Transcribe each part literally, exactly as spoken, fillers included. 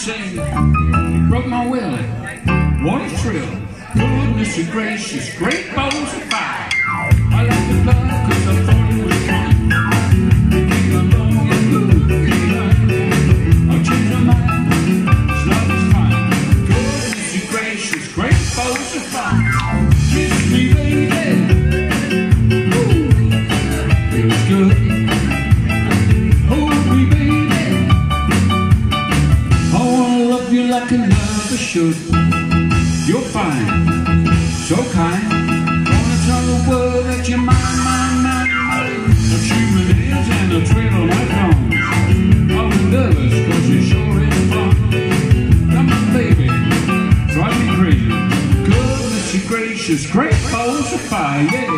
sing. You broke my will. What a thrill. Goodness gracious, great balls of fire. I like the blood because I thought it was fun. You came along and moved me behind. I changed my mind, this love is fine. Goodness gracious, great balls of fire. Kiss me baby, ooh, feels good. Hold me baby, I wanna love you like a lover should. You're fine, so kind. Wanna tell the world that you're mine, mine, mine, mine. I chew my nails and I twiddle my thumbs. I'm nervous cause it sure is fun. Come on baby, drive me crazy. Goodness gracious, great balls of fire, yeah.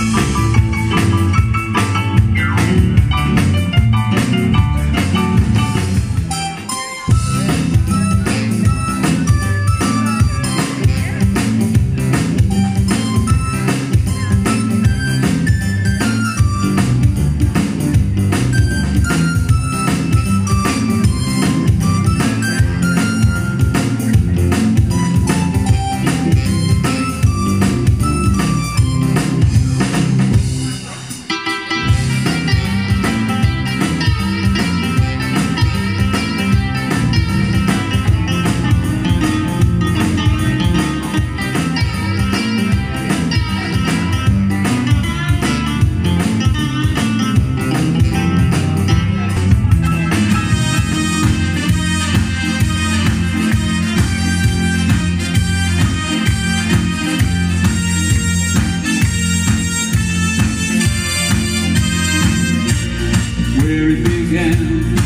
Where it began,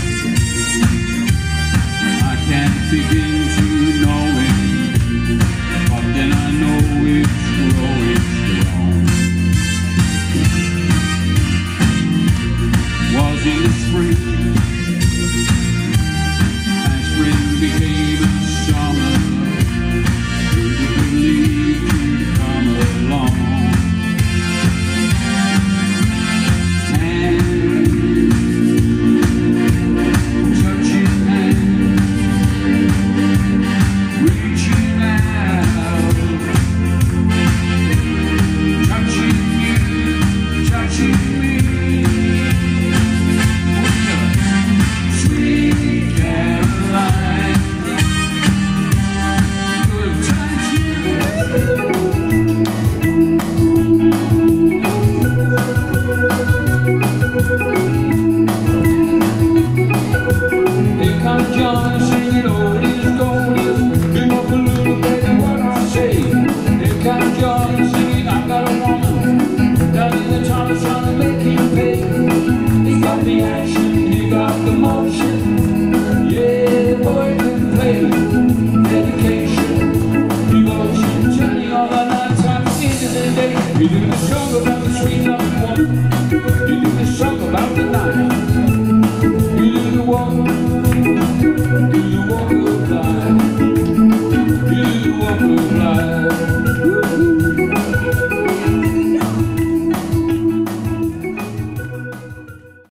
I can't begin to know it, but then I know it's growing strong. Was in the spring, and spring became a summer. Who could believe you'd come along? John, sing